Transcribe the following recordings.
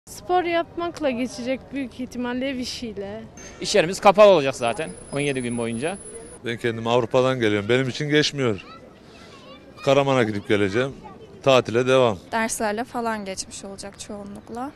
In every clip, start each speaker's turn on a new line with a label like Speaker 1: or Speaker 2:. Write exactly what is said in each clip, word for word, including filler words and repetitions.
Speaker 1: Spor yapmakla geçecek büyük ihtimalle ev işiyle.
Speaker 2: İş yerimiz kapalı olacak zaten on yedi gün boyunca.
Speaker 3: Ben kendim Avrupa'dan geliyorum. Benim için geçmiyor. Karaman'a gidip geleceğim. Tatile devam.
Speaker 4: Derslerle falan geçmiş olacak çoğunlukla.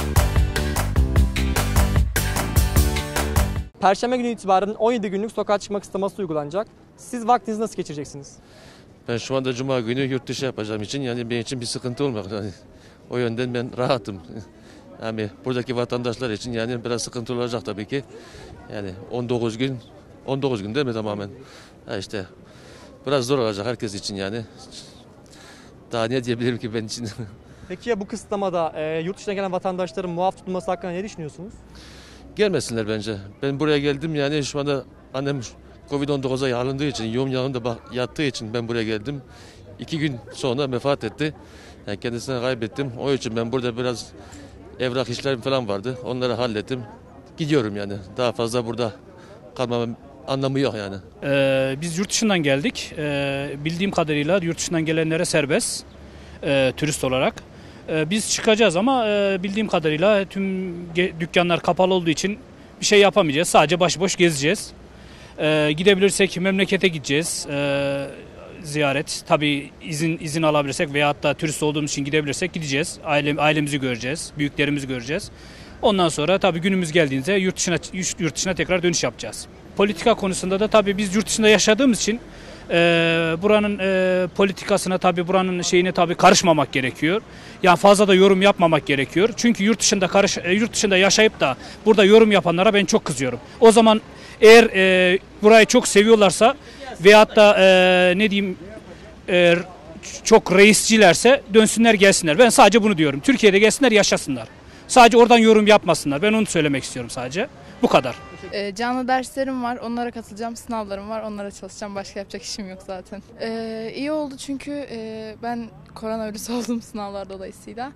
Speaker 5: Perşembe günü itibaren on yedi günlük sokağa çıkma kısıtlaması uygulanacak. Siz vaktinizi nasıl geçireceksiniz?
Speaker 6: Ben şu anda Cuma günü yurt dışı yapacağım için yani benim için bir sıkıntı olmak. Yani o yönden ben rahatım. Yani buradaki vatandaşlar için yani biraz sıkıntı olacak tabii ki. Yani on dokuz gün, on dokuz gün değil mi tamamen? Ha işte biraz zor olacak herkes için yani. Daha ne diyebilirim ki ben için?
Speaker 5: Peki ya bu kısıtlamada e, yurt dışına gelen vatandaşların muaf tutulması hakkında ne düşünüyorsunuz?
Speaker 6: Gelmesinler bence. Ben buraya geldim yani şu anda annem kovid on dokuza yağlandığı için, yoğun yanında yattığı için ben buraya geldim. İki gün sonra vefat etti. Yani kendisini kaybettim. O için ben burada biraz evrak işlerim falan vardı. Onları hallettim. Gidiyorum yani. Daha fazla burada kalmamın anlamı yok yani.
Speaker 7: Ee, biz yurt dışından geldik. Ee, bildiğim kadarıyla yurt dışından gelenlere serbest. E, turist olarak. E, biz çıkacağız ama e, bildiğim kadarıyla tüm ge- dükkanlar kapalı olduğu için bir şey yapamayacağız. Sadece başıboş gezeceğiz. E, gidebilirsek memlekete gideceğiz. E, ziyaret. Tabii izin izin alabilirsek veyahut da turist olduğumuz için gidebilirsek gideceğiz. Aile, ailemizi göreceğiz. Büyüklerimizi göreceğiz. Ondan sonra tabii günümüz geldiğinde yurt dışına, yurt dışına tekrar dönüş yapacağız. Politika konusunda da tabii biz yurt dışında yaşadığımız için e, buranın e, politikasına tabii buranın şeyine tabii karışmamak gerekiyor. Yani fazla da yorum yapmamak gerekiyor. Çünkü yurt dışında karış, e, yurt dışında yaşayıp da burada yorum yapanlara ben çok kızıyorum. O zaman eğer e, burayı çok seviyorlarsa veyahut da e, ne diyeyim e, çok reisçilerse dönsünler gelsinler. Ben sadece bunu diyorum. Türkiye'de gelsinler yaşasınlar. Sadece oradan yorum yapmasınlar. Ben onu söylemek istiyorum sadece. Bu kadar.
Speaker 8: E, canlı derslerim var. Onlara katılacağım. Sınavlarım var. Onlara çalışacağım. Başka yapacak işim yok zaten. E, iyi oldu çünkü e, ben koronavirüs oldum sınavlar dolayısıyla.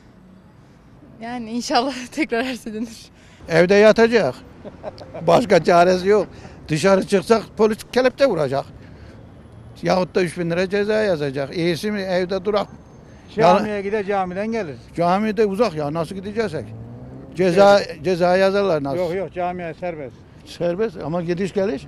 Speaker 8: Yani inşallah tekrar her şey dönür.
Speaker 9: Evde yatacak. Başka çaresi yok. Dışarı çıksak polis kelepçe vuracak. Yahut da üç bin lira ceza yazacak. İyisi mi evde durak.
Speaker 10: Camiye gider camiden gelir.
Speaker 9: Camide uzak ya nasıl gideceksek? Ceza evet. Ceza yazarlar nasıl?
Speaker 10: Yok yok camiye serbest.
Speaker 9: Serbest ama gidiş geliş.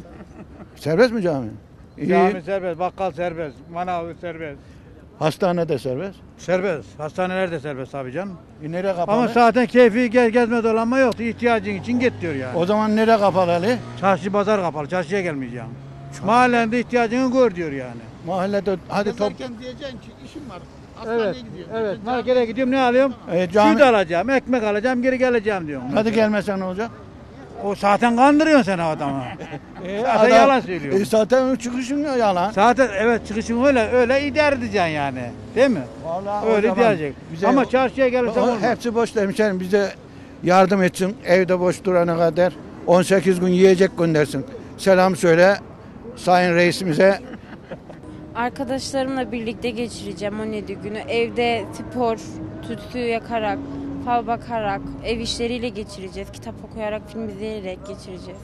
Speaker 9: Serbest mi cami? İyi.
Speaker 10: Cami serbest, bakkal serbest, manav serbest.
Speaker 9: Hastane de serbest.
Speaker 10: Serbest. Hastaneler de serbest abi canım.
Speaker 9: E nereye kapalı?
Speaker 10: Ama zaten keyfi gez, gezme dolanma yok. İhtiyacın için git diyor yani.
Speaker 9: O zaman nereye kapalı Ali?
Speaker 10: Çarşı pazar kapalı. Çarşıya gelmeyeceğim. Mahallende ihtiyacını gör diyor yani.
Speaker 9: Mahallede hadi top.
Speaker 10: diyeceksin ki işim var. Hastaneye evet, gidiyorum. Evet. Markete gidiyorum ne alıyorum?
Speaker 9: E, cami...
Speaker 10: Süt alacağım, ekmek alacağım, geri geleceğim diyorum.
Speaker 9: Hadi gelmesen ne olacak?
Speaker 10: O zaten kandırıyorsun sen adamı.
Speaker 9: e,
Speaker 10: zaten
Speaker 9: adam,
Speaker 10: yalan söylüyorsun.
Speaker 9: E, zaten çıkışın yalan.
Speaker 10: Zaten evet çıkışın öyle öyle idare edeceksin yani. Değil mi?
Speaker 9: Vallahi
Speaker 10: öyle diyecek. Ama çarşıya gelirsen olmaz.
Speaker 9: Hepsi boş hemşerim bize yardım etsin. Evde boş durana kadar on sekiz gün yiyecek göndersin. Selam söyle Sayın Reisimize.
Speaker 1: Arkadaşlarımla birlikte geçireceğim on yedi günü. Evde spor, tütsü yakarak, fal bakarak, ev işleriyle geçireceğiz. Kitap okuyarak, film izleyerek geçireceğiz.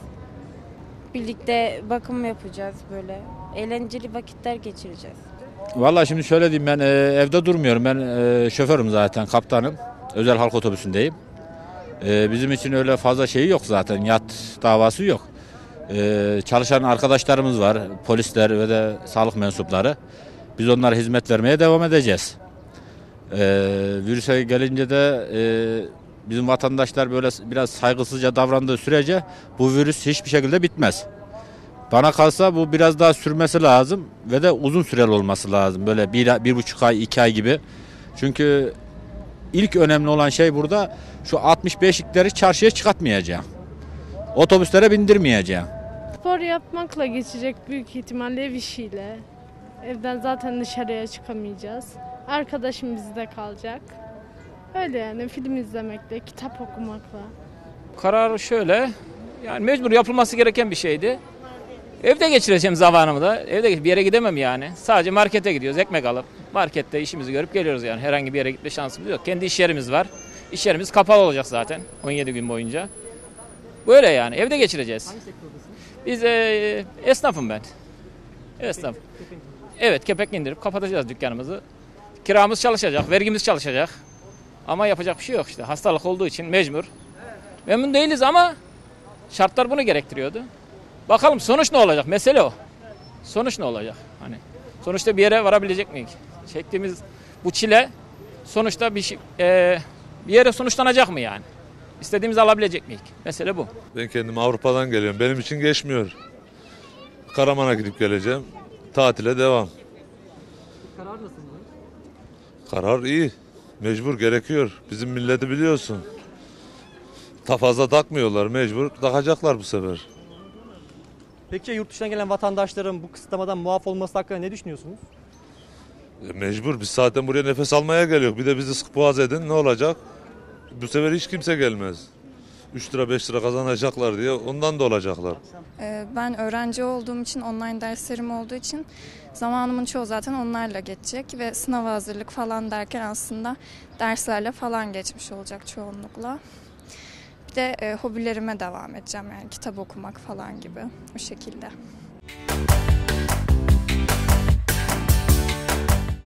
Speaker 1: Birlikte bakım yapacağız böyle. Eğlenceli vakitler geçireceğiz.
Speaker 11: Vallahi şimdi şöyle diyeyim ben e, evde durmuyorum. Ben e, şoförüm zaten, kaptanım. Özel halk otobüsündeyim. E, bizim için öyle fazla şeyi yok zaten. Yat davası yok. Ee, çalışan arkadaşlarımız var, polisler ve de sağlık mensupları. Biz onlara hizmet vermeye devam edeceğiz. Ee, virüse gelince de e, bizim vatandaşlar böyle biraz saygısızca davrandığı sürece bu virüs hiçbir şekilde bitmez. Bana kalsa bu biraz daha sürmesi lazım ve de uzun süreli olması lazım. Böyle bir, bir buçuk ay, iki ay gibi. Çünkü ilk önemli olan şey burada şu altmış beşlikleri çarşıya çıkartmayacağım. Otobüslere bindirmeyeceğim.
Speaker 1: Spor yapmakla geçecek büyük ihtimalle ev işiyle. Evden zaten dışarıya çıkamayacağız. Arkadaşım bizde kalacak. Öyle yani film izlemekle, kitap okumakla.
Speaker 2: Karar şöyle, yani mecbur yapılması gereken bir şeydi. Evde geçireceğim zamanımı da. Evde bir yere gidemem yani. Sadece markete gidiyoruz, ekmek alıp markette işimizi görüp geliyoruz yani. Herhangi bir yere gitme şansımız yok. Kendi iş yerimiz var. İş yerimiz kapalı olacak zaten on yedi gün boyunca. Böyle yani evde geçireceğiz.
Speaker 5: Hangi sektördesiniz?
Speaker 2: Biz e, esnafım ben. Esnaf. Evet, kepenk indirip kapatacağız dükkanımızı. Kiramız çalışacak, vergimiz çalışacak. Ama yapacak bir şey yok işte. Hastalık olduğu için mecbur. Memnun değiliz ama şartlar bunu gerektiriyordu. Bakalım sonuç ne olacak? Mesele o. Sonuç ne olacak? Hani sonuçta bir yere varabilecek miyiz? Çektiğimiz bu çile sonuçta bir şey, e, bir yere sonuçlanacak mı yani? İstediğimizi alabilecek miyiz? Mesele bu.
Speaker 3: Ben kendim Avrupa'dan geliyorum. Benim için geçmiyor. Karaman'a gidip geleceğim. Tatile devam.
Speaker 5: Karar nasıl?
Speaker 3: Karar iyi. Mecbur gerekiyor. Bizim milleti biliyorsun. Ta fazla takmıyorlar. Mecbur takacaklar bu sefer.
Speaker 5: Peki yurt dışından gelen vatandaşların bu kısıtlamadan muaf olması hakkında ne düşünüyorsunuz?
Speaker 3: E, mecbur. Biz zaten buraya nefes almaya geliyor. Bir de bizi sık boğaz edin. Ne olacak? Bu sefer hiç kimse gelmez. üç lira beş lira kazanacaklar diye ondan da olacaklar.
Speaker 4: Ee, ben öğrenci olduğum için, online derslerim olduğu için zamanımın çoğu zaten onlarla geçecek ve sınava hazırlık falan derken aslında derslerle falan geçmiş olacak çoğunlukla. Bir de e, hobilerime devam edeceğim, yani kitap okumak falan gibi, o şekilde.